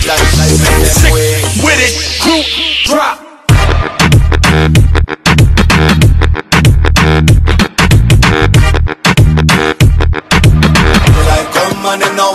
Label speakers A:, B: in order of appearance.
A: Sick with it, group drop.
B: Like come on and now